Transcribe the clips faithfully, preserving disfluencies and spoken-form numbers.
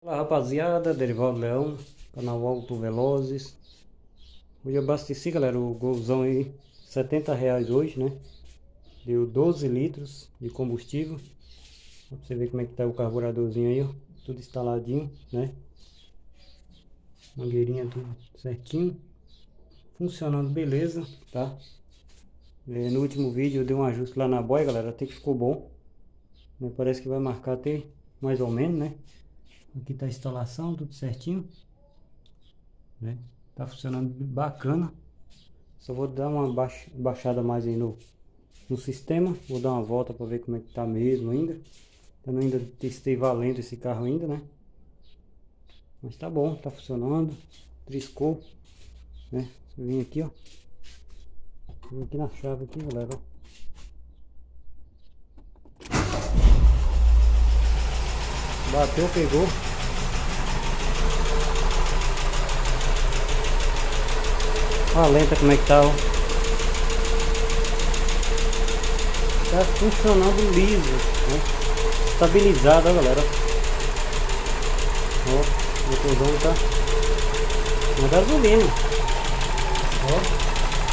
Fala rapaziada, Derivaldo Leão, canal Auto Velozes. Hoje eu abasteci, galera, o Golzão aí, setenta reais hoje, né? Deu doze litros de combustível. Pra você ver como é que tá o carburadorzinho aí, ó. Tudo instaladinho, né? Mangueirinha tudo certinho. Funcionando beleza, tá? É, no último vídeo eu dei um ajuste lá na boia, galera, até que ficou bom, né? Parece que vai marcar até mais ou menos, né? Aqui tá a instalação, tudo certinho, né? Tá funcionando bacana. Só vou dar uma baix, baixada mais aí no, no sistema. Vou dar uma volta para ver como é que tá mesmo ainda. Eu ainda testei valendo esse carro ainda, né? Mas tá bom, tá funcionando. Triscou, né? Eu vim aqui, ó. Vim aqui na chave aqui, galera, ó. Bateu, pegou. Olha a lenta como é que tá, ó. Tá funcionando liso, né? Estabilizado, ó, galera. Ó, o motorzão tá na gasolina. Ó.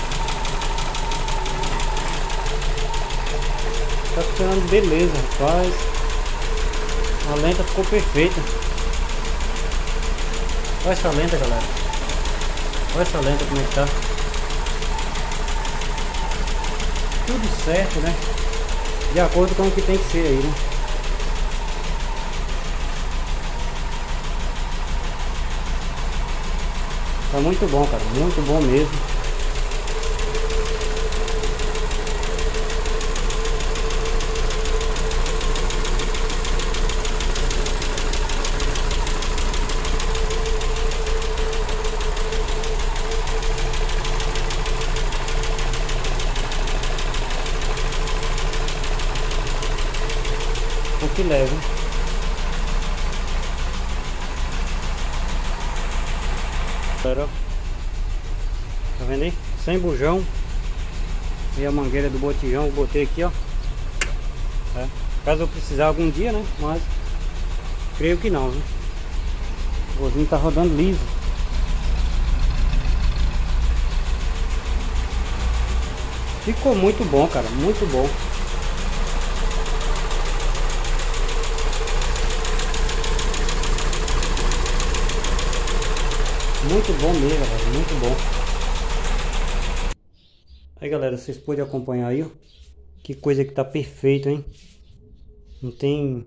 Tá funcionando beleza, rapaz. A lenta ficou perfeita. Olha essa lenta, galera. Olha essa lenta como é que tá. Tudo certo, né? De acordo com o que tem que ser aí, né? Tá muito bom, cara. Muito bom mesmo. O que leva. Galera, tá vendo aí? Sem bujão. E a mangueira do botijão eu botei aqui, ó. É. Caso eu precisar algum dia, né? Mas creio que não, né? O vozinho tá rodando liso. Ficou muito bom, cara. Muito bom. Muito bom mesmo, galera. Muito bom. Aí, galera, vocês podem acompanhar aí, ó. Que coisa que tá perfeito, hein? Não tem...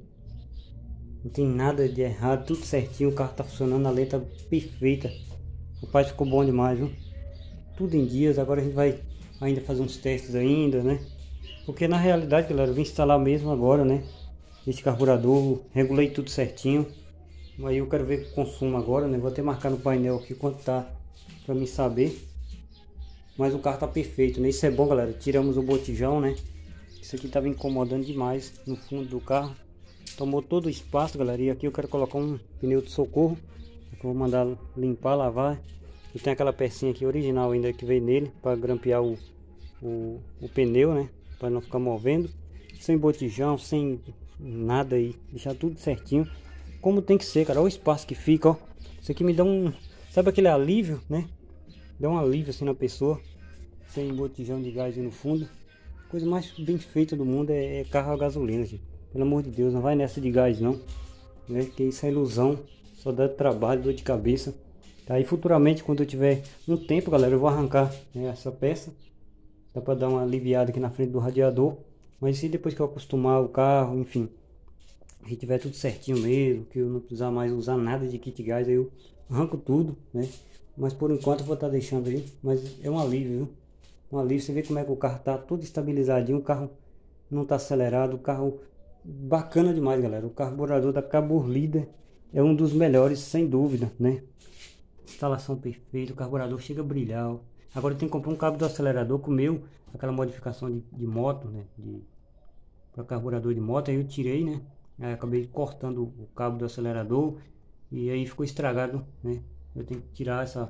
Não tem nada de errado. Tudo certinho. O carro tá funcionando. A lenta perfeita. O pai ficou bom demais, viu? Tudo em dias. Agora a gente vai ainda fazer uns testes ainda, né? Porque na realidade, galera, eu vim instalar mesmo agora, né? Esse carburador. Regulei tudo certinho. Aí eu quero ver o consumo agora, né? Vou até marcar no painel aqui quanto tá, pra mim saber. Mas o carro tá perfeito, né? Isso é bom, galera. Tiramos o botijão, né? Isso aqui tava incomodando demais no fundo do carro. Tomou todo o espaço, galera. E aqui eu quero colocar um pneu de socorro. Eu vou mandar limpar, lavar. E tem aquela pecinha aqui original ainda que veio nele, para grampear o, o, o pneu, né? Para não ficar movendo. Sem botijão, sem nada aí. Deixar tudo certinho. Como tem que ser, cara. Olha o espaço que fica, ó. Isso aqui me dá um... Sabe aquele alívio, né? Dá um alívio assim na pessoa. Sem botijão de gás aí no fundo. Coisa mais bem feita do mundo é, é carro a gasolina, gente. Pelo amor de Deus, não vai nessa de gás não. Né? Que isso é ilusão. Só dá trabalho, dor de cabeça. Aí futuramente, quando eu tiver um tempo, galera, eu vou arrancar, né, essa peça. Dá pra dar uma aliviada aqui na frente do radiador. Mas se depois que eu acostumar o carro, enfim... Se tiver tudo certinho mesmo, que eu não precisar mais usar nada de kit gás, aí eu arranco tudo, né? Mas por enquanto eu vou estar deixando aí, mas é um alívio, viu? Um alívio, você vê como é que o carro tá todo estabilizadinho, o carro não tá acelerado, o carro bacana demais, galera. O carburador da Cabur Líder é um dos melhores, sem dúvida, né? Instalação perfeita, o carburador chega a brilhar, ó. Agora eu tenho que comprar um cabo do acelerador com o meu, aquela modificação de, de moto, né? De, para carburador de moto, aí eu tirei, né? Aí acabei cortando o cabo do acelerador e aí ficou estragado, né? Eu tenho que tirar essa,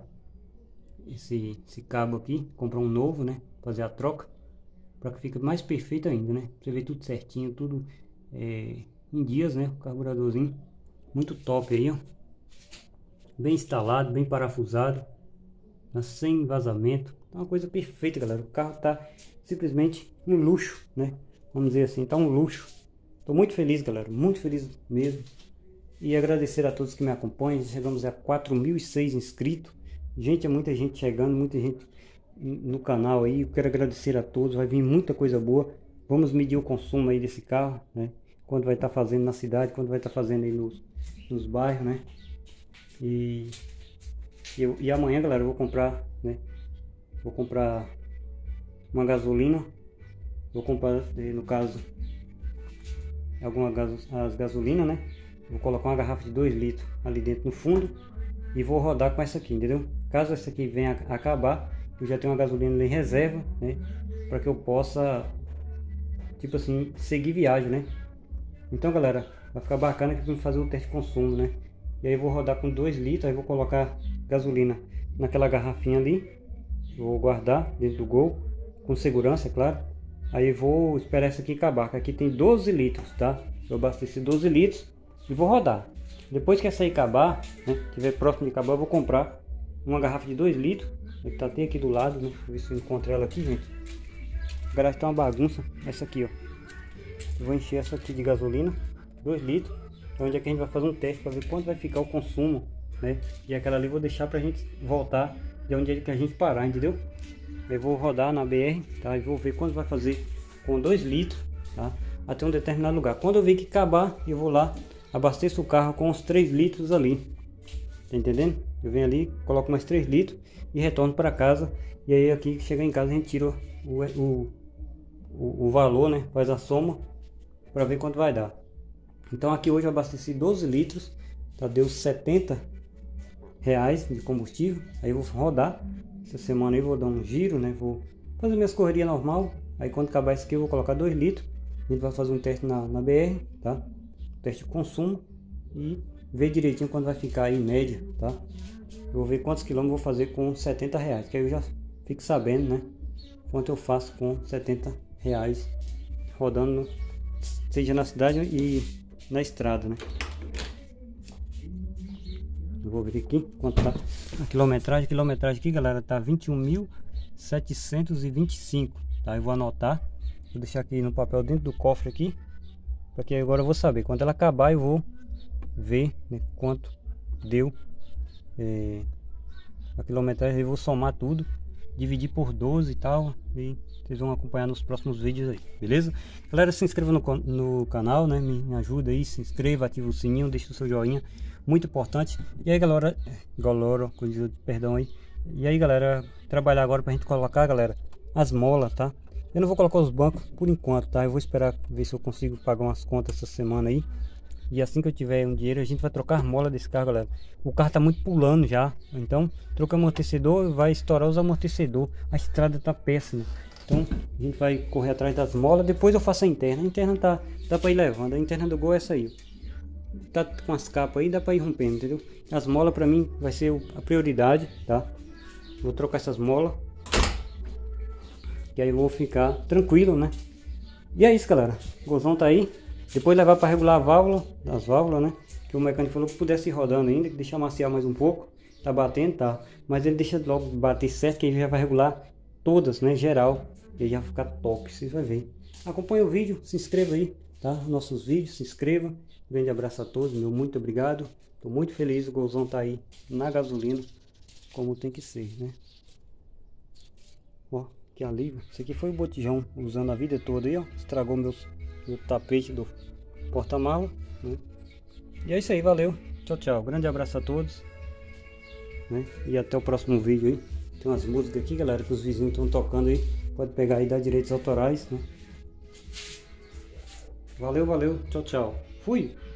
esse, esse cabo aqui, comprar um novo, né? Fazer a troca para que fique mais perfeito ainda, né? Você vê tudo certinho, tudo é, em dias, né? O carburadorzinho muito top aí, ó. Bem instalado, bem parafusado, tá? Sem vazamento. Tá uma coisa perfeita, galera. O carro tá simplesmente um luxo, né? Vamos dizer assim, tá um luxo. Tô muito feliz, galera, muito feliz mesmo. E agradecer a todos que me acompanham. Chegamos a quatro mil e seis inscritos. Gente, é muita gente chegando, muita gente no canal aí. Eu quero agradecer a todos. Vai vir muita coisa boa. Vamos medir o consumo aí desse carro, né? Quando vai estar tá fazendo na cidade, quando vai estar tá fazendo aí nos, nos bairros, né? E, eu, e amanhã, galera, eu vou comprar, né? Vou comprar uma gasolina. Vou comprar, no caso, alguma gas, as gasolinas, né? Vou colocar uma garrafa de dois litros ali dentro no fundo e vou rodar com essa aqui, entendeu? Caso essa aqui venha a acabar, eu já tenho uma gasolina em reserva, né? Para que eu possa, tipo assim, seguir viagem, né? Então, galera, vai ficar bacana que vamos fazer o teste de consumo, né? E aí eu vou rodar com dois litros, aí vou colocar gasolina naquela garrafinha ali. Vou guardar dentro do Gol, com segurança, é claro. Aí vou esperar essa aqui acabar, que aqui tem doze litros, tá? Eu abasteci doze litros e vou rodar. Depois que essa aí acabar, né, tiver próximo de acabar, eu vou comprar uma garrafa de dois litros. Que tá até aqui do lado, né? Deixa eu ver se eu encontro ela aqui, gente. A garagem tá uma bagunça. Essa aqui, ó. Eu vou encher essa aqui de gasolina, dois litros. Onde é que a gente vai fazer um teste para ver quanto vai ficar o consumo, né? E aquela ali eu vou deixar pra gente voltar de onde é que a gente parar, entendeu? Eu vou rodar na B R, tá? E vou ver quanto vai fazer com dois litros, tá? Até um determinado lugar. Quando eu ver que acabar, eu vou lá, abasteço o carro com uns três litros ali. Tá entendendo? Eu venho ali, coloco mais três litros e retorno para casa. E aí aqui, chegar em casa, a gente tira o, o, o, o valor, né? Faz a soma para ver quanto vai dar. Então aqui hoje eu abasteci doze litros, tá? Deu setenta reais de combustível. Aí eu vou rodar. Essa semana eu vou dar um giro, né? Vou fazer minhas correrias normal. Aí quando acabar isso aqui eu vou colocar dois litros. A gente vai fazer um teste na, na B R, tá? Teste de consumo e ver direitinho quando vai ficar aí em média, tá? Eu vou ver quantos quilômetros vou fazer com setenta reais, que aí eu já fico sabendo, né? Quanto eu faço com setenta reais rodando, seja na cidade e na estrada, né? Eu vou ver aqui quanto tá a quilometragem. A quilometragem aqui, galera, tá vinte e um mil setecentos e vinte e cinco, tá? Eu vou anotar, vou deixar aqui no papel dentro do cofre aqui, porque agora eu vou saber. Quando ela acabar eu vou ver, né, quanto deu é, a quilometragem. Eu vou somar tudo, dividir por doze e tal, e vocês vão acompanhar nos próximos vídeos aí, beleza? Galera, se inscreva no, no canal, né? Me, me ajuda aí, se inscreva, ativa o sininho, deixa o seu joinha, muito importante. E aí, galera, galera, perdão aí. E aí, galera, trabalhar agora pra gente colocar, galera, as molas, tá? Eu não vou colocar os bancos por enquanto, tá? Eu vou esperar ver se eu consigo pagar umas contas essa semana aí. E assim que eu tiver um dinheiro, a gente vai trocar as molas desse carro, galera. O carro tá muito pulando já. Então, troca amortecedor, vai estourar os amortecedores. A estrada tá péssima. Então, a gente vai correr atrás das molas. Depois eu faço a interna. A interna tá, dá pra ir levando. A interna do Gol é essa aí. Tá com as capas aí, dá pra ir rompendo, entendeu? As molas pra mim vai ser a prioridade, tá? Vou trocar essas molas. Que aí eu vou ficar tranquilo, né? E é isso, galera. O Golzão tá aí. Depois levar para regular a válvula, as válvulas, né? Que o mecânico falou que pudesse ir rodando ainda, que deixa maciar mais um pouco. Tá batendo, tá? Mas ele deixa logo bater certo, que ele já vai regular todas, né? Geral. E já vai ficar top, vocês vão ver. Acompanhe o vídeo, se inscreva aí, tá? Nossos vídeos, se inscreva. Grande abraço a todos, meu muito obrigado. Tô muito feliz, o Golzão tá aí na gasolina, como tem que ser, né? Ó, que alívio. Isso aqui foi o botijão usando a vida toda aí, ó. Estragou meus, meu tapete do porta-mala, né? E é isso aí, valeu. Tchau, tchau. Grande abraço a todos, né? E até o próximo vídeo aí. Tem umas músicas aqui, galera, que os vizinhos estão tocando aí. Pode pegar aí, dar direitos autorais, né? Valeu, valeu. Tchau, tchau. Fui!